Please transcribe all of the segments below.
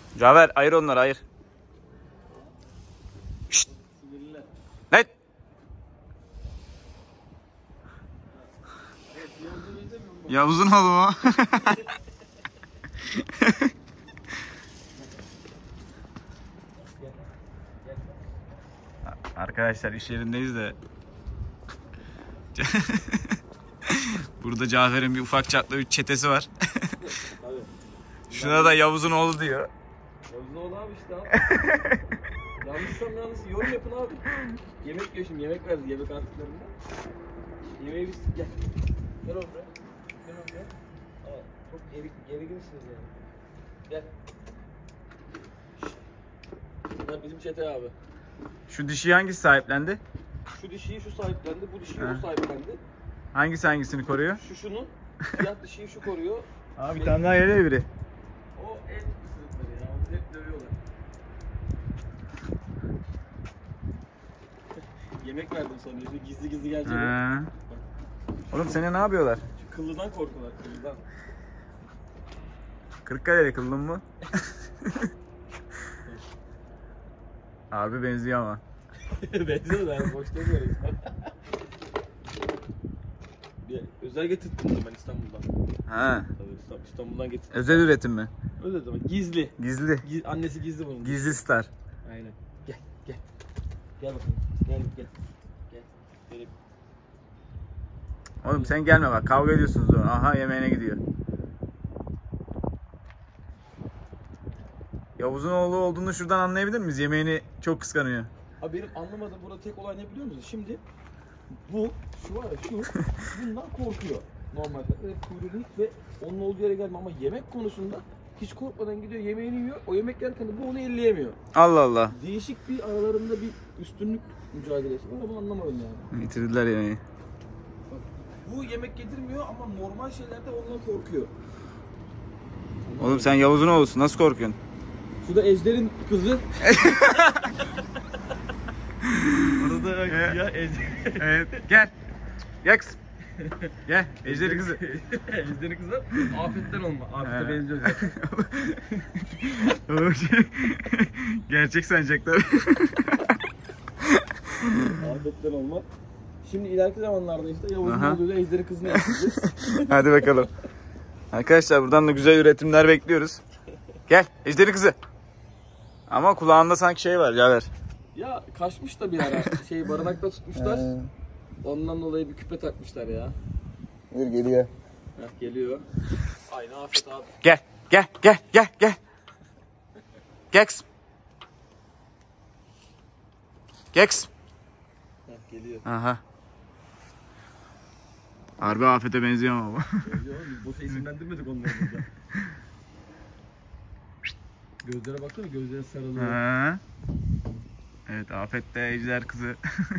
Cafer ayır onları ayır. Şşt. Ne? Yavuz'un oğlu mu? Arkadaşlar iş yerindeyiz de burada Cafer'in bir ufak çaplı bir çetesi var. Şuna da Yavuz'un oğlu diyor. Yavuz'un oğlu abi işte abi. Yanlışsam yalnız yorum yapın abi. Yemek yiyor şimdi, yemek verdi yemek artıklarında. Yemeği biz gel. Gel oraya. Gel oraya. Aa, çok gerginsiniz yani. Gel. Bunlar bizim çete abi. Şu dişiyi hangisi sahiplendi? Şu dişiyi şu sahiplendi, bu dişiyi o sahiplendi. Hangisi hangisini koruyor? Şu şunu, siyah dişiyi şu koruyor. Abi bir tane daha geliyor biri. O en ısırıkları ya, onu hep dövüyorlar. Yemek verdim sanıyor, gizli gizli gelecek. Oğlum seni ne yapıyorlar? Şu kıllıdan korkular, kıllıdan. Kırıkkale'li kıllın mı? Harbi benziyor ama. Benziyor da yani, boş demiyoruz. Özel getirttim ben İstanbul'dan. Ha. Tabii İstanbul'dan getirttim. Özel üretim mi? Öyle de gizli. Gizli. Annesi gizli bunun. Gizli star. Aynen. Gel. Gel bakalım. Gel. Gel. Oğlum sen gelme bak, kavga ediyorsunuz sonra. Aha yemeğine gidiyor. Yavuz'un oğlu olduğunu şuradan anlayabilir miyiz? Yemeğini çok kıskanıyor. Abi benim anlamadığım burada tek olay ne biliyor musunuz? Şimdi şu var ya şu bundan korkuyor normalde. Kuyruğu ve onun olduğu yere gelme ama yemek konusunda hiç korkmadan gidiyor, yemeğini yiyor. O yemek yerken de bu onu elleyemiyor. Allah Allah. Değişik bir aralarında bir üstünlük mücadelesi var ama anlamadım yani. Bitirdiler yemeği. Bak, bu yemek yedirmiyor ama normal şeylerde ondan korkuyor. Oğlum sen Yavuz'un oğlusun, nasıl korkuyorsun? Şu da Ejder'in kızı. Orada ya Ejder. Evet, gel. Gel kızım. Gel, Ejder'in kızı. Ejder'in kızı Afet'ten olma. Afet'e benziyor zaten. Gerçek sanacaklar. Afet'ten olma. Şimdi ileriki zamanlarda işte Yavuz'un oğluyla Ejder'in kızını yapacağız. Hadi bakalım. Arkadaşlar buradan da güzel üretimler bekliyoruz. Gel, Ejder'in kızı. Ama kulağında sanki şey var Cafer. Ya kaçmış da bir ara. Barınakta tutmuşlar. Ondan dolayı bir küpe takmışlar ya. Dur geliyor. Heh, geliyor. Aynı Afet abi. Gel. Gel kızım. Gel kızım. Heh, geliyor. Aha. Harbi Afet'e benziyor ama bu. Benziyor ama biz boşa isimlendirmedik onları burada. Gözlere baksana, gözleri sarılıyor. Ha. Evet, Afet de Ejder kızı.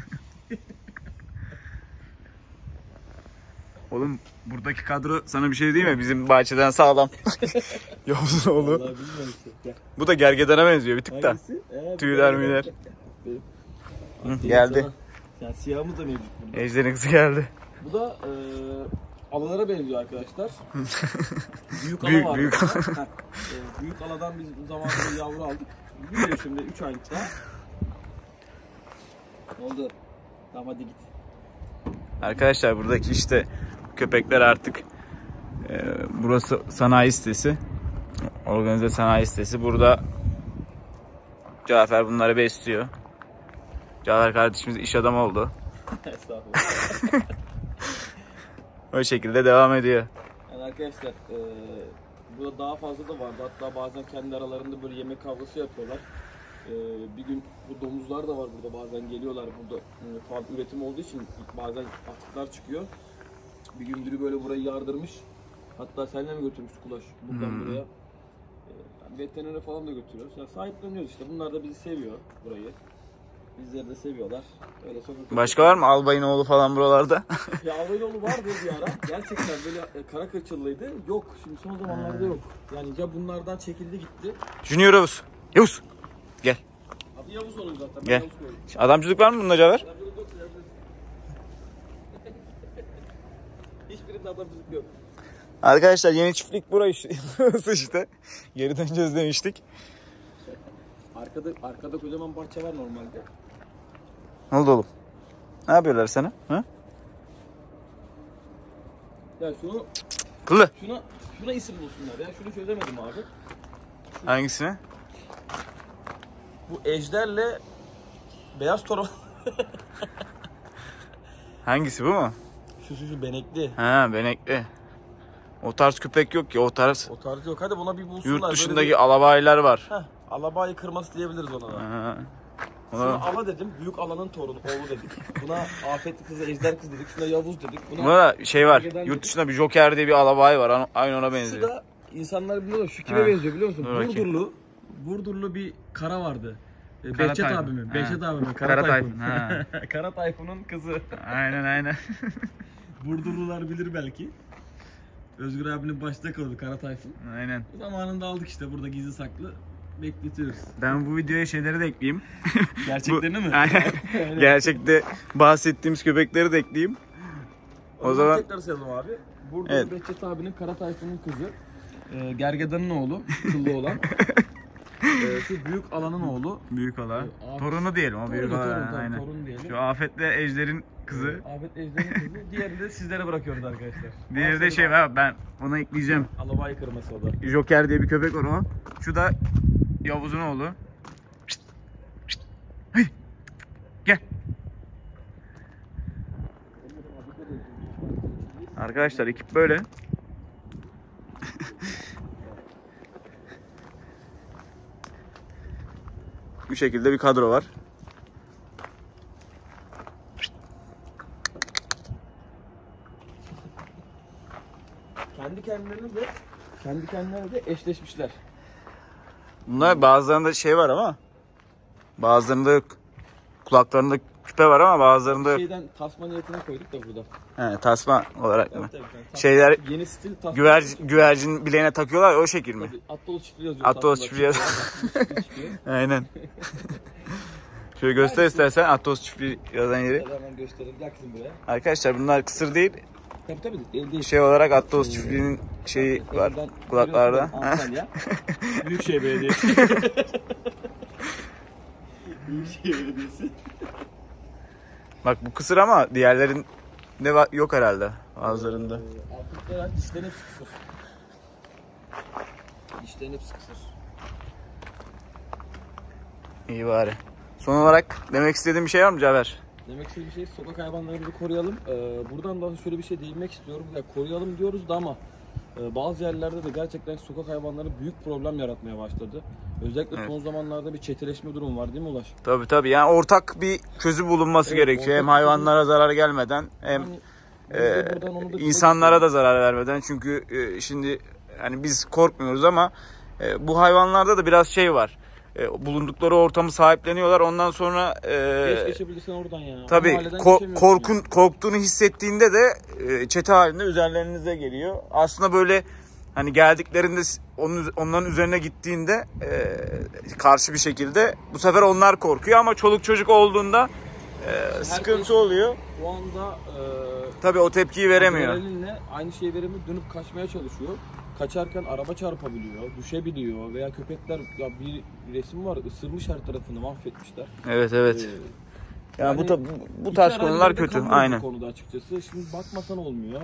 Oğlum buradaki kadro sana bir şey değil mi? Bizim bahçeden sağlam. Yavuz'un oğlu. Vallahi bilmiyorum işte. Bu da gergedana benziyor bir tık da. Hangisi? Tüyler müyler. Geldi. Yani siyahımız da mevcut burada. Ejder'in kızı geldi. Bu da alalara benziyor arkadaşlar. Büyük ala Büyük, var. büyük burada. Büyük aladan biz bu zamanında yavru aldık. Büyüyor şimdi 3 aylık daha. Ne oldu? Tamam hadi git. Arkadaşlar buradaki işte köpekler artık burası sanayi sitesi. Organize sanayi sitesi. Burada Cafer bunları besliyor. Cafer kardeşimiz iş adamı oldu. Estağfurullah. O şekilde devam ediyor. Yani arkadaşlar burada daha fazla da vardı. Hatta bazen kendi aralarında böyle yemek kavgası yapıyorlar. Bir gün bu domuzlar da var burada, bazen geliyorlar burada farm üretim olduğu için bazen atıklar çıkıyor. Bir gün biri böyle burayı yardırmış. Hatta seninle mi götürmüş Kulaş buradan buraya? Veterinere falan da götürüyoruz. Yani sahipleniyoruz işte. Bunlar da bizi seviyor burayı. Bizleri de seviyorlar. Öyle sokakta. Başka var mı? Albayın oğlu falan buralarda. Ya Albayınoğlu vardı bir ara. Gerçekten böyle kara kaçırlıydı. Yok. Şimdi son zamanlarda yok. Yani ya bunlardan çekildi gitti. Junior Yavuz. Yavuz. Gel. Adı Yavuz oluyor zaten. Gel. Adamcılık var mı bunda Cafer? Hiçbirinde adamcılık yok. Arkadaşlar yeni çiftlik burası işte. Geri döneceğiz demiştik. Arkada kocaman bahçe var normalde. Ne oldu oğlum? Ne yapıyorlar sana? Ha? Ya Kılı. şuna isim bulsunlar ya. Şunu çözemedim abi. Hangisini? Bu ejderle beyaz toron. Hangisi, bu mu? Şu benekli. Ha, benekli. O tarz köpek yok ki, o tarz. O tarz yok. Hadi buna bir bulsunlar. Yurt dışındaki alabaylar var. Alabayı kırması diyebiliriz ona da. Ha. Şuna ala dedim. Büyük alanın torunu. Oğlu dedik. Buna afetli kızı, ejder kız dedik. Şuna Yavuz dedik. Buna da şey var. Yurt dışında bir Joker diye bir alabay var. Aynı ona Şu benziyor. da insanlar biliyorlar. Şu kime benziyor biliyor musun? Dur bakayım. Burdurlu bir kara vardı. Kara Behçet Tayfun. abi mi? Ha. Behçet abi mi? Kara Tayfun, ha. Kara Tayfun'un kızı. Aynen. Burdurlular bilir belki. Özgür abinin başta kaldı Kara Tayfun. Aynen. Zamanında aldık işte burada gizli saklı bekletiyoruz. Ben bu videoya şeyleri de ekleyeyim. Gerçeklerini mi? Aynen. Gerçekte bahsettiğimiz köpekleri de ekleyeyim. O zaman tekrar sayalım abi. Burada Evet. Behçet abinin Kara Tayfun'un kızı. Gergedan'ın oğlu, kıllı olan. Şu büyük alanın oğlu. büyük ala. Abi- Torunu diyelim, o büyük ala. Torun, Aynen. torun diyelim. Şu afetle ejderin kızı. Ahmet Ejder'in kızı. Diğeri de sizlere bırakıyoruz arkadaşlar. Diğeri de şey var, ben bunu ekleyeceğim. Alabayı kırması o da. Joker diye bir köpek var o. Şu da Yavuz'un oğlu. Şşt, şşt. Hey. Gel. Arkadaşlar ekip böyle. Bu şekilde bir kadro var. Kendi kendilerine de eşleşmişler. Bunlar bazılarında şey var ama bazılarında yok. Kulaklarında küpe var ama bazılarında yok. Şeyden tasma niyetine koyduk da burada. He, tasma olarak mı? Tabii. Şeyler Yeni stil tasma. güvercin bileğine takıyorlar ya, o şekil mi? Tabii, Attolu çiftliği yazıyor. Attos tasmada. çiftliği yazıyor. Aynen. Şöyle göster istersen Attos çiftliği yazan yeri. Hemen gösterelim. Yaksın buraya. Arkadaşlar bunlar kısır değil. Tabii el değil. Şey olarak Attos çiftliğinin şeyi var Elinden kulaklarda. görüyorsunuz, Antalya. Büyükşehir Belediyesi. Büyükşehir Belediyesi. Bak bu kısır ama diğerlerinde yok herhalde bazılarında. Altlıklar dişlerin hepsi kısır. Dişlerin hepsi kısır. İyi bari. Son olarak demek istediğim bir şey var mı Cafer? Demek istediğim şey sokak hayvanlarımızı koruyalım. Buradan da şöyle bir şey değinmek istiyorum. Ya koruyalım diyoruz da ama bazı yerlerde de gerçekten sokak hayvanları büyük problem yaratmaya başladı. Özellikle son zamanlarda bir çeteleşme durumu var değil mi Ulaş? Tabii yani ortak bir çözüm bulunması gerekiyor. Hem hayvanlara zarar gelmeden hem insanlara da zarar vermeden. Çünkü şimdi hani biz korkmuyoruz ama bu hayvanlarda da biraz şey var. Bulundukları ortamı sahipleniyorlar. Ondan sonra geçebilirsen oradan ya. tabii korktuğunu hissettiğinde de çete halinde üzerlerinize geliyor. Aslında böyle hani geldiklerinde onların üzerine gittiğinde karşı bir şekilde bu sefer onlar korkuyor ama çoluk çocuk olduğunda sıkıntı oluyor. O anda tabii o tepkiyi veremiyor. Aynı şeyi veremiyor, dönüp kaçmaya çalışıyor. Kaçarken araba çarpabiliyor, düşebiliyor veya köpekler, ya bir resim var, ısırmış her tarafını, mahvetmişler. Evet. Yani bu tarz konular kötü. Aynen. Bu konuda açıkçası. Şimdi bakmasan olmuyor.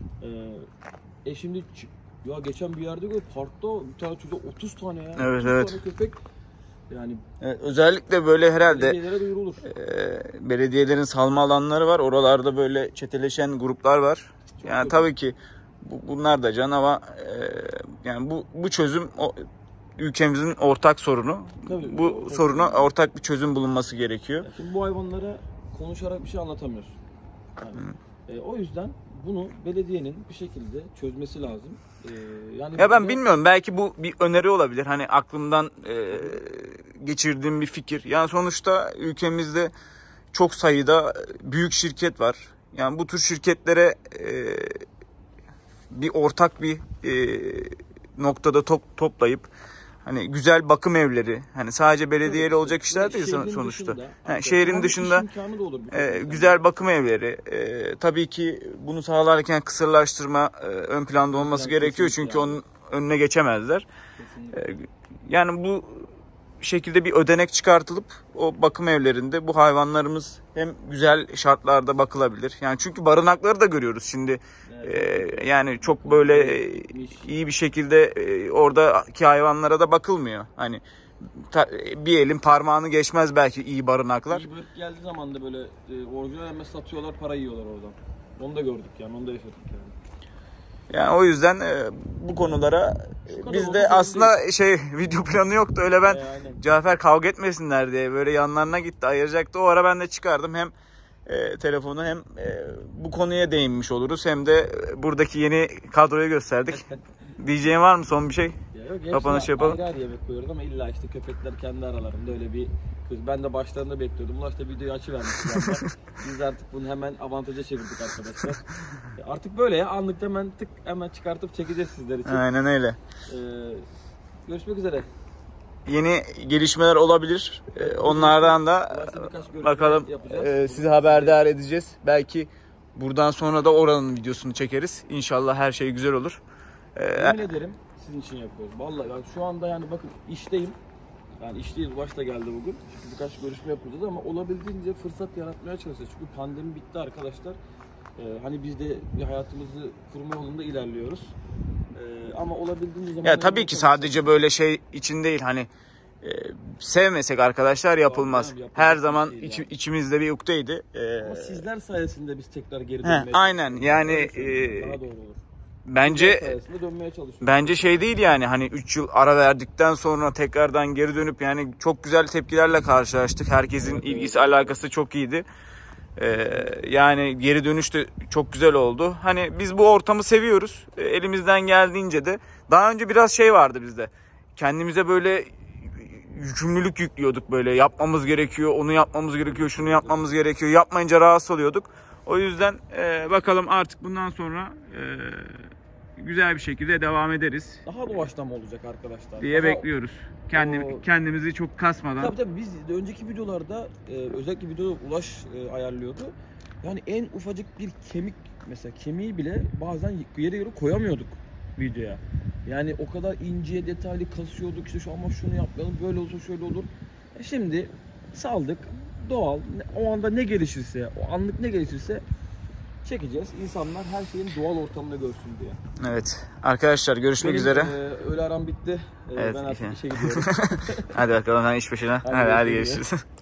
Şimdi ya geçen bir yerde parkta bir tane çocuk 30 tane ya. Evet. 30 tane köpek. Yani özellikle böyle herhalde belediyelere duyurulur. Belediyelerin salma alanları var. Oralarda böyle çeteleşen gruplar var. Yani tabii ki bunlar da canavar. Yani bu çözüm ülkemizin ortak sorunu. Tabii, bu soruna ortak bir çözüm bulunması gerekiyor. Şimdi bu hayvanlara konuşarak bir şey anlatamıyorsun. Yani, o yüzden bunu belediyenin bir şekilde çözmesi lazım. Yani ya ben bilmiyorum, belki bu bir öneri olabilir. Hani aklımdan geçirdiğim bir fikir. Yani sonuçta ülkemizde çok sayıda büyük şirket var. Yani bu tür şirketlere bir ortak bir noktada toplayıp hani güzel bakım evleri, hani sadece belediyeyle olacak işler değil sonuçta. Şehrin dışında güzel bakım evleri, tabii ki bunu sağlarken kısırlaştırma ön planda olması gerekiyor çünkü onun önüne geçemezler. Yani bu şekilde bir ödenek çıkartılıp o bakım evlerinde bu hayvanlarımız hem güzel şartlarda bakılabilir. Yani çünkü barınakları da görüyoruz şimdi. Yani çok böyle iyi bir şekilde oradaki hayvanlara da bakılmıyor. Hani bir elin parmağını geçmez belki iyi barınaklar. İyi börk geldiği zaman da böyle orijinal hemen satıyorlar, para yiyorlar oradan. Onu da gördük yani, onu da yaşadık yani. Yani o yüzden bu konulara bizde aslında video planı yoktu. Öyle ben Cafer kavga etmesinler diye böyle yanlarına gitti, ayıracaktı. O ara ben de çıkardım. Hem telefonu hem bu konuya değinmiş oluruz. Hem de buradaki yeni kadroyu gösterdik. Diyeceğin var mı son bir şey? Yok, kapanış yapalım. Ayrı yemek koyuyoruz ama illa işte köpekler kendi aralarında öyle bir kız. Ben de başlarında bekliyordum. Bunlar işte videoyu açıvermişler. Biz artık bunu hemen avantaja çevirdik arkadaşlar. Artık böyle ya, anlık hemen çıkartıp çekeceğiz sizler için. Aynen öyle. Görüşmek üzere. Yeni gelişmeler olabilir. Onlardan da bakalım sizi haberdar edeceğiz. Belki buradan sonra da oranın videosunu çekeriz. İnşallah her şey güzel olur. Yemin ederim sizin için yapıyoruz. Vallahi yani şu anda yani bakın işteyim. Yani işteyiz, başta geldi bugün. Çünkü birkaç görüşme yapacağız ama olabildiğince fırsat yaratmaya çalışacağız. Çünkü pandemi bitti arkadaşlar. Hani biz de bir hayatımızı kurma yolunda ilerliyoruz. Ama olabildiğince zaman... Ya tabii ki sadece böyle şey için değil, hani sevmesek arkadaşlar yapılmaz. Her zaman içimizde bir ukteydi. Ama sizler sayesinde biz tekrar geri dönmeye aynen yani daha doğru olur. Bence şey değil yani, hani 3 yıl ara verdikten sonra tekrardan geri dönüp yani çok güzel tepkilerle karşılaştık. Herkesin ilgisi alakası çok iyiydi. Yani geri dönüş de çok güzel oldu. Hani biz bu ortamı seviyoruz. Elimizden geldiğince de daha önce biraz şey vardı bizde. Kendimize böyle yükümlülük yüklüyorduk, böyle yapmamız gerekiyor, onu yapmamız gerekiyor, şunu yapmamız gerekiyor. Yapmayınca rahatsız oluyorduk. O yüzden bakalım artık bundan sonra güzel bir şekilde devam ederiz. Daha doğaçlama olacak arkadaşlar diye bekliyoruz. Kendimizi çok kasmadan. Tabii biz de önceki videolarda özellikle videoda Ulaş ayarlıyordu. Yani en ufacık bir kemik, mesela kemiği bile bazen yere koyamıyorduk videoya. Yani o kadar inceye detaylı kasıyorduk, işte şu ama şunu yapmayalım, böyle olsa şöyle olur. Şimdi saldık, doğal, o anda ne gelişirse, o anlık ne gelişirse çekeceğiz. İnsanlar her şeyin doğal ortamında görsün diye. Evet. Arkadaşlar görüşmek üzere. Öğle aram bitti. Evet, ben artık işe gidiyorum. Hadi bakalım, iş başına. Hadi görüşürüz.